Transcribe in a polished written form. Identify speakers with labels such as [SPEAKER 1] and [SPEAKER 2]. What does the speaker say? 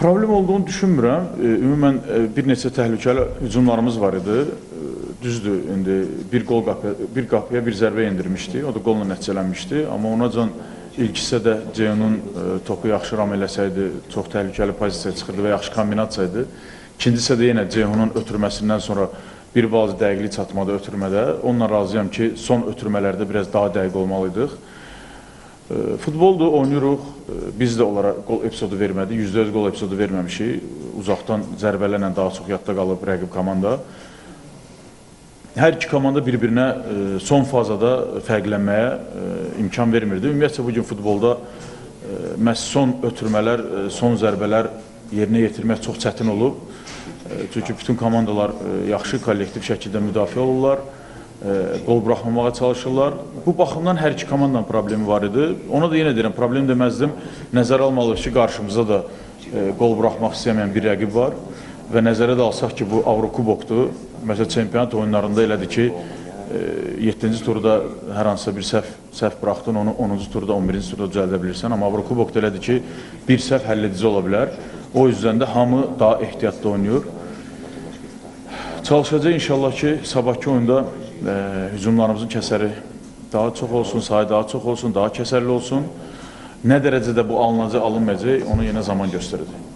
[SPEAKER 1] Problem olduğunu düşünmürəm. Ümumən bir neçə təhlükəli hücumlarımız var idi. Düzdür, indi bir qapıya bir zərbə endirmişdi. O da qolla nəticələnmişdi. Amma onacan ilk hissədə Ceyhunun topu yaxşı ram eləsəydi, çox təhlükəli pozisiya çıxırdı və yaxşı kombinasiyaydı. İkinci hissədə yenə Ceyhunun ötürməsindən sonra bir bazı dəqiqlik çatmadı ötürmədə. Onunla razıyam ki, son ötürmələrdə biraz daha dəqiq olmalıydıq. Futboldur, oynayırıq. Biz də onlara gol epizodu vermədik. %100 gol epizodu verməmişik. Uzaqdan zərbələrlə daha çox yadda qalıb rəqib komanda. Hər iki komanda bir-birinə son fazada fərqlənməyə imkan vermirdi. Ümumiyyətlə, bugün futbolda məhz son ötürmələr, son zərbələr yerinə yetirmək çox çətin olub. Çünki bütün komandalar yaxşı, kollektiv şəkildə müdafiə olurlar, qol buraxmamağa çalışırlar. Bu baxımdan hər iki komandanın problemi var idi. Ona da yenə deyirəm, problem deməzdim. Nəzərə almalıyıq ki, qarşımızda da qol buraxmaq istəyəməyən bir rəqib var. Və nəzərə də alsaq ki, bu Avrokubokdur. Məsələn, çempionat oyunlarında elədir ki, 7-ci turda hər hansısa bir səhv buraxdın, onu 10-cu turda, 11-ci turda düzəldə bilirsən. Amma Avrokubokda elədir ki, bir səhv həll edici ola bilər. O yüzden də hamı daha ehtiyatlı oynuyor. Çalışacaq inşallah ki, sabahki oyunda hücumlarımızın kəsəri daha çox olsun, sayı daha çox olsun, daha kəsərli olsun. Nə dərəcədə bu alınacaq, alınmayacaq, onu yenə zaman göstərir.